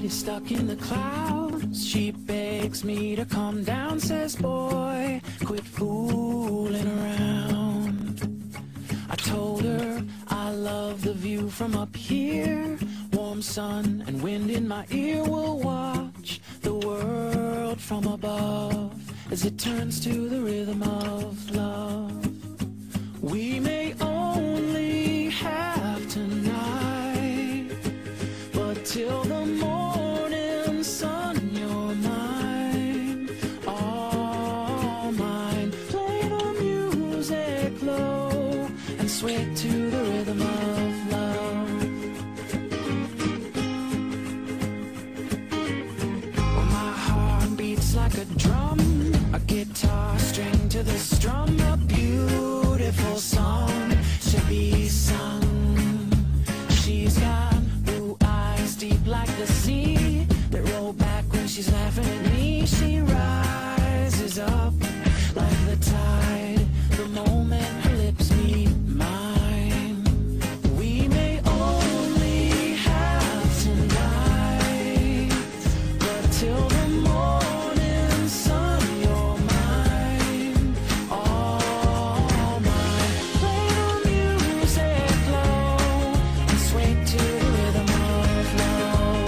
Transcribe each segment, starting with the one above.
head is stuck in the clouds. She begs me to calm down, says, boy, quit fooling around. I told her I love the view from up here. Warm sun and wind in my ear. Will watch the world from above as it turns to the rhythm of love. We may only have tonight, but till the morning sun, you're mine, all mine. Play the music low and sway to the rhythm of love. Well, my heart beats like a drum, a guitar string to the strum. A beautiful song should be sung. She's got blue eyes deep like the sea that roll back when she's laughing at me. She rises up like the tide the moment her lips meet mine. We may only have tonight, but till the morning sun, you're mine, all mine. Play the music low and sway to the rhythm of love.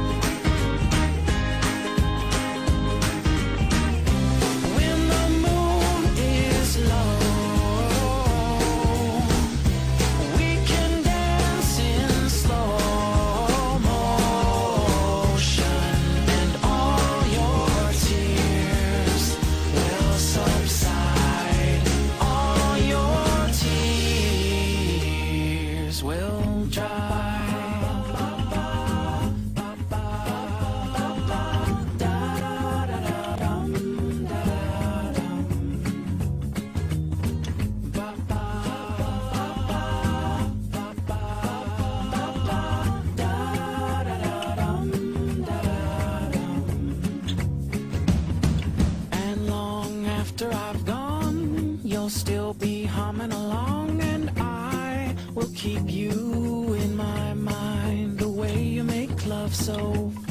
When the moon is low, we can dance in slow motion, and all your tears will subside. All your tears will dry. And long after I've gone, you'll still be humming along, and I will keep you in my mind. The way you make love so